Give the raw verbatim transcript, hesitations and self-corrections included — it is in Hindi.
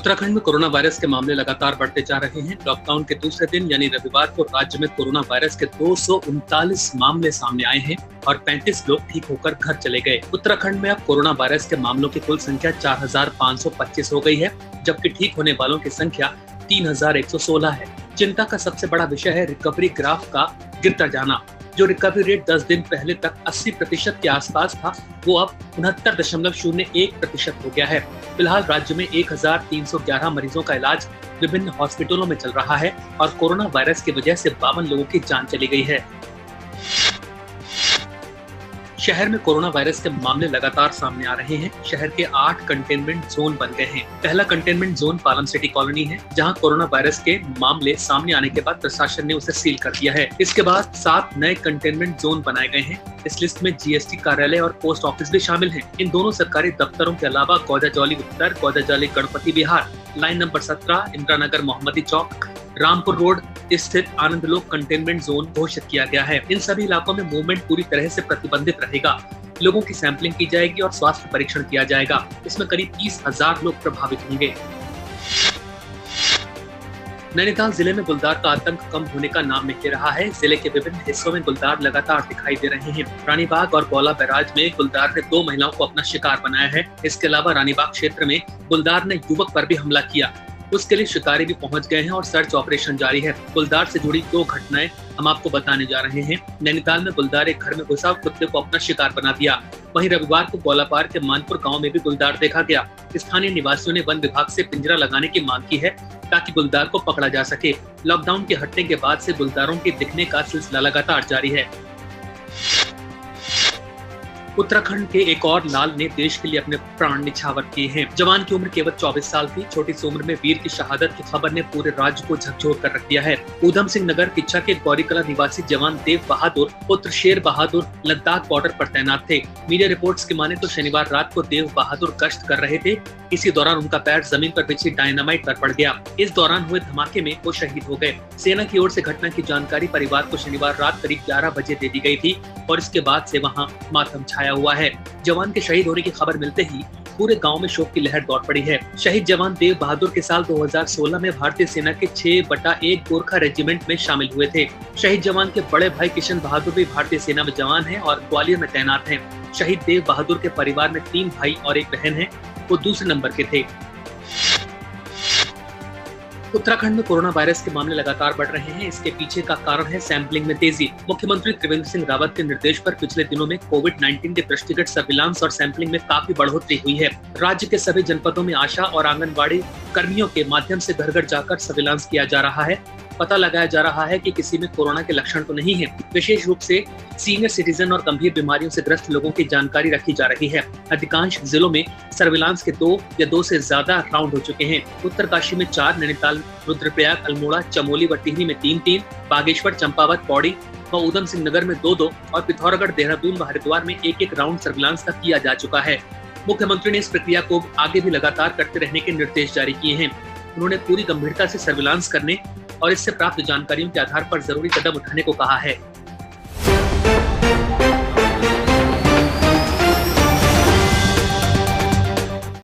उत्तराखंड में कोरोना वायरस के मामले लगातार बढ़ते जा रहे हैं। लॉकडाउन के दूसरे दिन यानी रविवार को राज्य में कोरोना वायरस के दो सौ उनतालीस मामले सामने आए हैं और पैंतीस लोग ठीक होकर घर चले गए। उत्तराखंड में अब कोरोना वायरस के मामलों की कुल संख्या चार हजार पाँच सौ पच्चीस हो गई है, जबकि ठीक होने वालों की संख्या तीन हजार एक सौ सोलह है। चिंता का सबसे बड़ा विषय है रिकवरी ग्राफ का गिरता जाना। जो रिकवरी रेट दस दिन पहले तक अस्सी प्रतिशत के आसपास था, वो अब उनहत्तर दशमलव शून्य एक प्रतिशत हो गया है। फिलहाल राज्य में एक हजार तीन सौ ग्यारह मरीजों का इलाज विभिन्न हॉस्पिटलों में चल रहा है और कोरोना वायरस की वजह से बावन लोगों की जान चली गई है। शहर में कोरोना वायरस के मामले लगातार सामने आ रहे हैं। शहर के आठ कंटेनमेंट जोन बन गए हैं। पहला containment zone Palam city colony है, जहां कोरोना वायरस के मामले सामने आने के बाद प्रशासन ने उसे सील कर दिया है। इसके बाद सात नए कंटेनमेंट जोन बनाए गए हैं। इस लिस्ट में जीएसटी कार्यालय और पोस्ट ऑफिस भी शामिल हैं। इन दोनों सरकारी दफ्तरों के अलावा गौजाजौली उत्तर, गौजाजौली गणपति विहार, लाइन नंबर सत्रह, इंदिरानगर मोहम्मदी चौक, रामपुर रोड स्थित आनंदलोक कंटेनमेंट जोन घोषित किया गया है। इन सभी इलाकों में मूवमेंट पूरी तरह से प्रतिबंधित रहेगा। लोगों की सैंपलिंग की जाएगी और स्वास्थ्य परीक्षण किया जाएगा। इसमें करीब तीस हजार लोग प्रभावित होंगे। नैनीताल जिले में गुलदार का आतंक कम होने का नाम नहीं ले रहा है। जिले के विभिन्न हिस्सों में गुलदार लगातार दिखाई दे रहे हैं। रानीबाग और गौला बैराज में गुलदार ने दो महिलाओं को अपना शिकार बनाया है। इसके अलावा रानीबाग क्षेत्र में गुलदार ने युवक पर भी हमला किया। उसके लिए शिकारी भी पहुंच गए हैं और सर्च ऑपरेशन जारी है। गुलदार से जुड़ी दो घटनाएं हम आपको बताने जा रहे हैं। नैनीताल में गुलदार एक घर में घुसा कुत्ते को अपना शिकार बना दिया। वहीं रविवार को गौलापार के मानपुर गांव में भी गुलदार देखा गया। स्थानीय निवासियों ने वन विभाग से पिंजरा लगाने की मांग की है ताकि गुलदार को पकड़ा जा सके। लॉकडाउन के हटने के बाद से गुलदारों के दिखने का सिलसिला लगातार जारी है। उत्तराखंड के एक और लाल ने देश के लिए अपने प्राण निछावर किए हैं। जवान की उम्र केवल चौबीस साल थी। छोटी सी उम्र में वीर की शहादत की खबर ने पूरे राज्य को झकझोर कर रख दिया है। ऊधम सिंह नगर किच्छा के गौरीकला निवासी जवान देव बहादुर पुत्र शेर बहादुर लद्दाख बॉर्डर पर तैनात थे। मीडिया रिपोर्ट्स की माने तो शनिवार रात को देव बहादुर गश्त कर रहे थे। इसी दौरान उनका पैर जमीन पर बिछी डायनामाइट पर पड़ गया। इस दौरान हुए धमाके में वो शहीद हो गए। सेना की ओर से घटना की जानकारी परिवार को शनिवार रात करीब ग्यारह बजे दे दी गई थी और इसके बाद से वहां मातम छाया हुआ है। जवान के शहीद होने की खबर मिलते ही पूरे गांव में शोक की लहर दौड़ पड़ी है। शहीद जवान देव बहादुर के साल दो हजार सोलह में भारतीय सेना के छह बटा एक गोरखा रेजिमेंट में शामिल हुए थे। शहीद जवान के बड़े भाई किशन बहादुर भी भारतीय सेना में जवान हैं और ग्वालियर में तैनात हैं। शहीद देव बहादुर के परिवार में तीन भाई और एक बहन है। वो दूसरे नंबर के थे। उत्तराखंड में कोरोना वायरस के मामले लगातार बढ़ रहे हैं। इसके पीछे का कारण है सैंपलिंग में तेजी। मुख्यमंत्री त्रिवेंद्र सिंह रावत के निर्देश पर पिछले दिनों में कोविड उन्नीस के दृष्टिगत सर्विलांस और सैंपलिंग में काफी बढ़ोतरी हुई है। राज्य के सभी जनपदों में आशा और आंगनबाड़ी कर्मियों के माध्यम से घर घर जाकर सर्विलांस किया जा रहा है। पता लगाया जा रहा है कि किसी में कोरोना के लक्षण तो नहीं है। विशेष रूप से सीनियर सिटीजन और गंभीर बीमारियों से ग्रस्त लोगों की जानकारी रखी जा रही है। अधिकांश जिलों में सर्विलांस के दो या दो से ज्यादा राउंड हो चुके हैं। उत्तरकाशी में चार, नैनीताल, रुद्रप्रयाग, अल्मोड़ा, चमोली व टिहरी में तीन तीन, बागेश्वर, चंपावत, पौड़ी व ऊधम सिंह नगर में दो दो और पिथौरागढ़, देहरादून व हरिद्वार में एक एक राउंड सर्विलांस का किया जा चुका है। मुख्यमंत्री ने इस प्रक्रिया को आगे भी लगातार करते रहने के निर्देश जारी किए हैं। उन्होंने पूरी गंभीरता से सर्विलांस करने और इससे प्राप्त जानकारियों के आधार पर जरूरी कदम उठाने को कहा है।